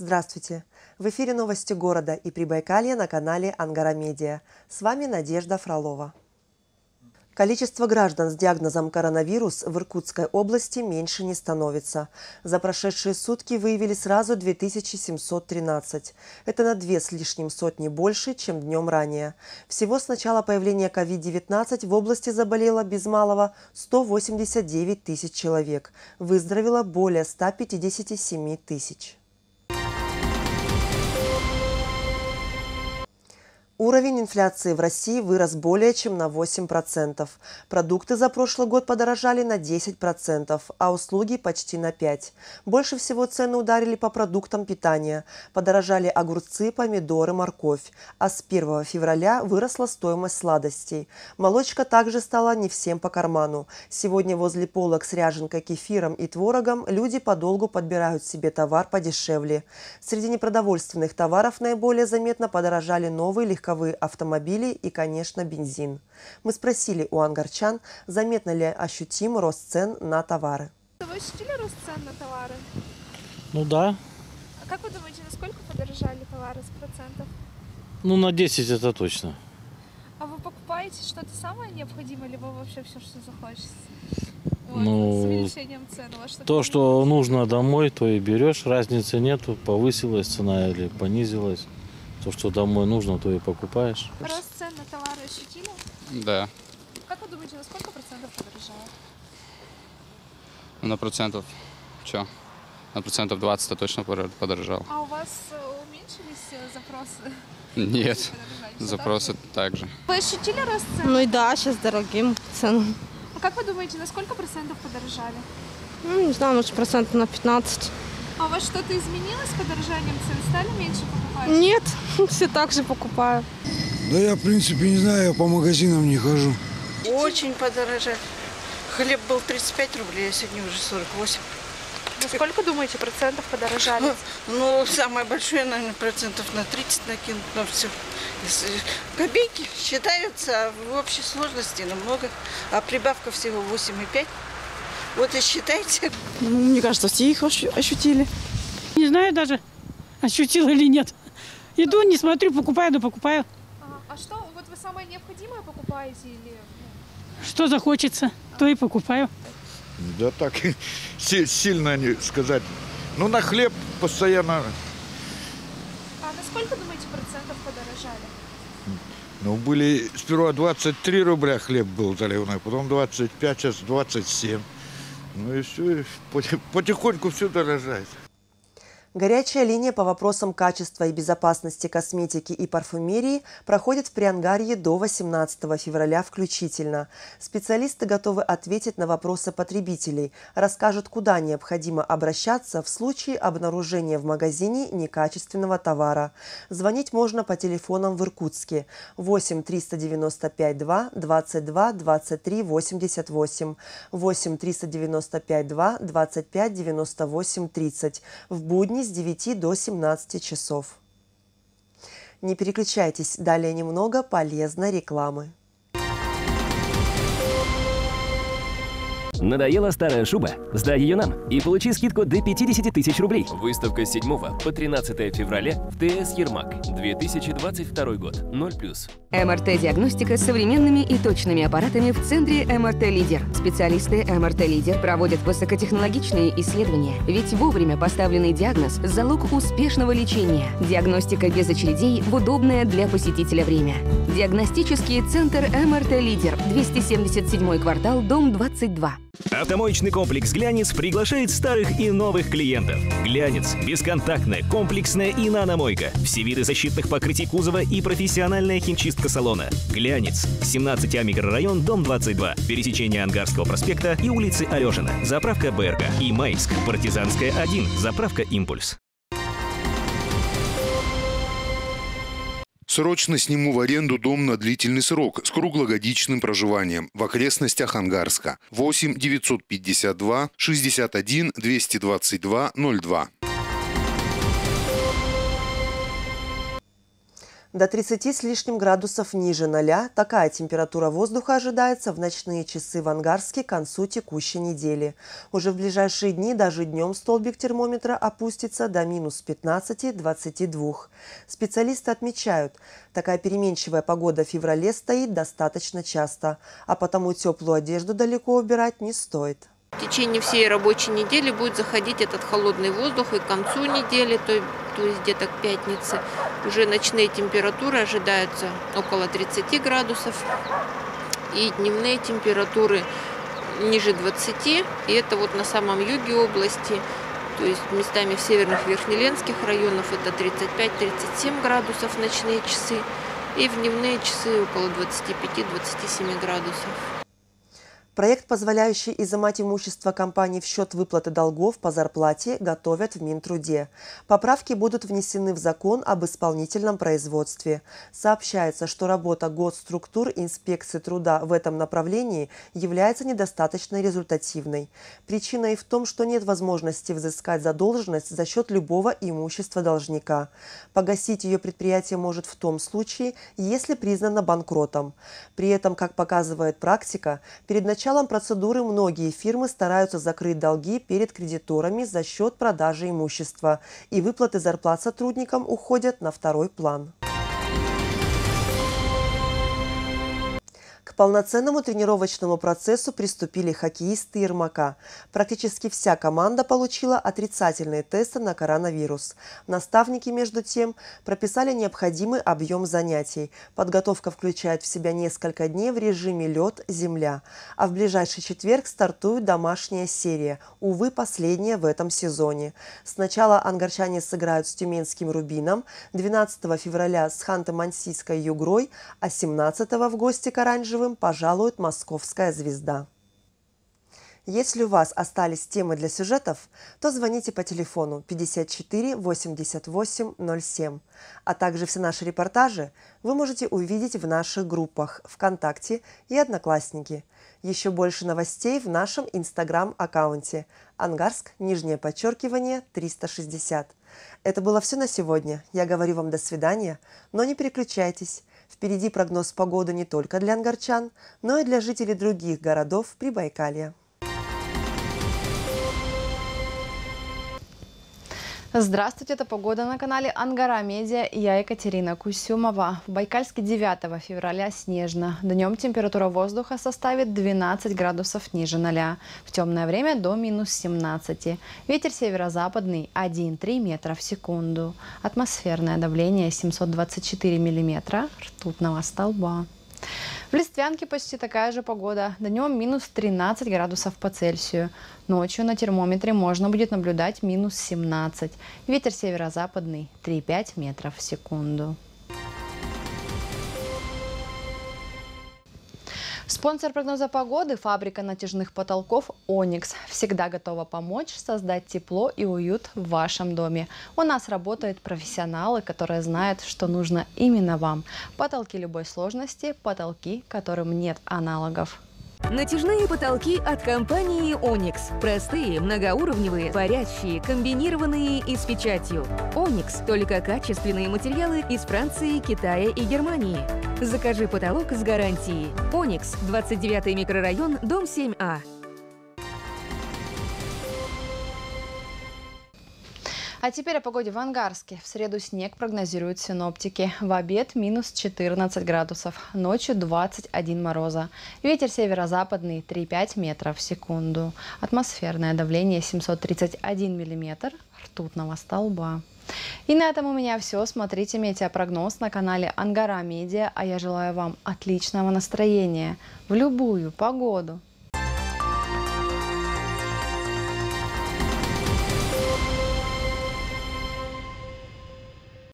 Здравствуйте! В эфире новости города и Прибайкалья на канале Ангара Медиа. С вами Надежда Фролова. Количество граждан с диагнозом коронавирус в Иркутской области меньше не становится. За прошедшие сутки выявили сразу 2713. Это на 2 с лишним сотни больше, чем днем ранее. Всего с начала появления COVID-19 в области заболело без малого 189 тысяч человек. Выздоровело более 157 тысяч. Уровень инфляции в России вырос более чем на 8%. Продукты за прошлый год подорожали на 10%, а услуги почти на 5%. Больше всего цены ударили по продуктам питания. Подорожали огурцы, помидоры, морковь. А с 1 февраля выросла стоимость сладостей. Молочка также стала не всем по карману. Сегодня возле полок с ряженкой, кефиром и творогом люди подолгу подбирают себе товар подешевле. Среди непродовольственных товаров наиболее заметно подорожали новые легковые автомобили и, конечно, бензин. Мы спросили у ангарчан, заметно ли ощутим рост цен на товары. Вы ощутили рост цен на товары? Ну да. А как вы думаете, насколько подорожали товары с процентов? Ну на 10 это точно. А вы покупаете что-то самое необходимое, либо вообще все, что захочется? Вот, Ну, с увеличением цен у вас то, что нужно домой, то и берешь. Разницы нету, повысилась цена или понизилась. То, что домой нужно, то и покупаешь. Рост цен на товары ощутили? Да. Как вы думаете, на сколько процентов подорожало? На процентов, что? На процентов 20 точно подорожал. А у вас уменьшились запросы? Нет, Подорожали, запросы также. Вы ощутили рост цен? Ну и да, сейчас дорогим ценам. А как вы думаете, на сколько процентов подорожали? Ну, не знаю, может, процентов на 15. А у вас что-то изменилось с подорожанием цен? Стали меньше покупать? Нет, все так же покупаю. Да я, в принципе, не знаю, я по магазинам не хожу. Очень подорожали. Хлеб был 35 рублей, а сегодня уже 48. На сколько, думаете, процентов подорожали? Ну, самое большое, наверное, процентов на 30 накинут, но все. Копейки считаются, а в общей сложности намного. А прибавка всего 8,5. Вот и считайте. Ну, мне кажется, все их ощутили. Не знаю даже, ощутила или нет. Иду, не смотрю, покупаю, да покупаю. А что, вот вы самое необходимое покупаете или... Что захочется, то и покупаю. Да так, сильно не сказать. Ну, на хлеб постоянно. А на сколько, думаете, процентов подорожали? Ну, были сперва 23 рубля хлеб был заливной, потом 25, сейчас 27. Ну и все, потихоньку все дорожает. Горячая линия по вопросам качества и безопасности косметики и парфюмерии проходит в Приангарье до 18 февраля включительно. Специалисты готовы ответить на вопросы потребителей, расскажут, куда необходимо обращаться в случае обнаружения в магазине некачественного товара. Звонить можно по телефонам в Иркутске 8 395 2 22 23 88, 8 395 2 25 98 30, в будни с 9 до 17 часов. Не переключайтесь, далее немного полезной рекламы. Надоела старая шуба? Сдай ее нам и получи скидку до 50 тысяч рублей. Выставка с 7 по 13 февраля в ТС Ермак. 2022 год. 0+. МРТ-диагностика с современными и точными аппаратами в центре МРТ Лидер. Специалисты МРТ Лидер проводят высокотехнологичные исследования. Ведь вовремя поставленный диагноз – залог успешного лечения. Диагностика без очередей в удобное для посетителя время. Диагностический центр МРТ Лидер. 277 квартал, дом 22. Автомоечный комплекс «Глянец» приглашает старых и новых клиентов. «Глянец» – бесконтактная, комплексная и наномойка. Все виды защитных покрытий кузова и профессиональная химчистка салона. «Глянец», 17А микрорайон, дом 22. Пересечение Ангарского проспекта и улицы Алешина. Заправка БРК. И Майск, Партизанская 1. Заправка «Импульс». Срочно сниму в аренду дом на длительный срок с круглогодичным проживанием в окрестностях Ангарска. 8 952 61 222 02. До 30 с лишним градусов ниже 0 такая температура воздуха ожидается в ночные часы в Ангарске к концу текущей недели. Уже в ближайшие дни даже днем столбик термометра опустится до минус 15-22. Специалисты отмечают, такая переменчивая погода в феврале стоит достаточно часто, а потому теплую одежду далеко убирать не стоит. В течение всей рабочей недели будет заходить этот холодный воздух, и к концу недели, то есть где-то к пятнице, уже ночные температуры ожидаются около 30 градусов, и дневные температуры ниже 20, и это вот на самом юге области, то есть местами в северных верхнеленских районах это 35-37 градусов ночные часы, и в дневные часы около 25-27 градусов. Проект, позволяющий изымать имущество компаний в счет выплаты долгов по зарплате, готовят в Минтруде. Поправки будут внесены в закон об исполнительном производстве. Сообщается, что работа госструктур инспекции труда в этом направлении является недостаточно результативной. Причина и в том, что нет возможности взыскать задолженность за счет любого имущества должника. Погасить ее предприятие может в том случае, если признано банкротом. При этом, как показывает практика, перед началом процедуры многие фирмы стараются закрыть долги перед кредиторами за счет продажи имущества, и выплаты зарплат сотрудникам уходят на второй план. К полноценному тренировочному процессу приступили хоккеисты Ермака. Практически вся команда получила отрицательные тесты на коронавирус. Наставники, между тем, прописали необходимый объем занятий. Подготовка включает в себя несколько дней в режиме лед-земля. А в ближайший четверг стартует домашняя серия, увы, последняя в этом сезоне. Сначала ангарчане сыграют с Тюменским Рубином, 12 февраля с Ханты-Мансийской Югрой, а 17 в гости к оранжевым пожалует московская «Звезда». Если у вас остались темы для сюжетов, то звоните по телефону 54 88 07. А также все наши репортажи вы можете увидеть в наших группах ВКонтакте и Одноклассники. Еще больше новостей в нашем Инстаграм-аккаунте Ангарск, _, 360. Это было все на сегодня. Я говорю вам до свидания, но не переключайтесь. Впереди прогноз погоды не только для ангарчан, но и для жителей других городов Прибайкалья. Здравствуйте, это погода на канале Ангара Медиа, и я Екатерина Кусюмова. В Байкальске 9 февраля снежно. Днем температура воздуха составит 12 градусов ниже 0. В темное время до минус 17. Ветер северо-западный 1,3 метра в секунду. Атмосферное давление 724 миллиметра ртутного столба. В Листвянке почти такая же погода. Днем минус 13 градусов по Цельсию. Ночью на термометре можно будет наблюдать минус 17. Ветер северо-западный 3,5 метров в секунду. Спонсор прогноза погоды – фабрика натяжных потолков «Оникс». Всегда готова помочь создать тепло и уют в вашем доме. У нас работают профессионалы, которые знают, что нужно именно вам. Потолки любой сложности, потолки, которым нет аналогов. Натяжные потолки от компании «Оникс». Простые, многоуровневые, парящие, комбинированные и с печатью. «Оникс» – только качественные материалы из Франции, Китая и Германии. Закажи потолок с гарантией. «Оникс», 29-й микрорайон, дом 7А. А теперь о погоде в Ангарске. В среду снег прогнозируют синоптики. В обед минус 14 градусов. Ночью 21 мороза. Ветер северо-западный 3,5 метров в секунду. Атмосферное давление 731 миллиметр ртутного столба. И на этом у меня все. Смотрите метеопрогноз на канале Ангара Медиа. А я желаю вам отличного настроения в любую погоду.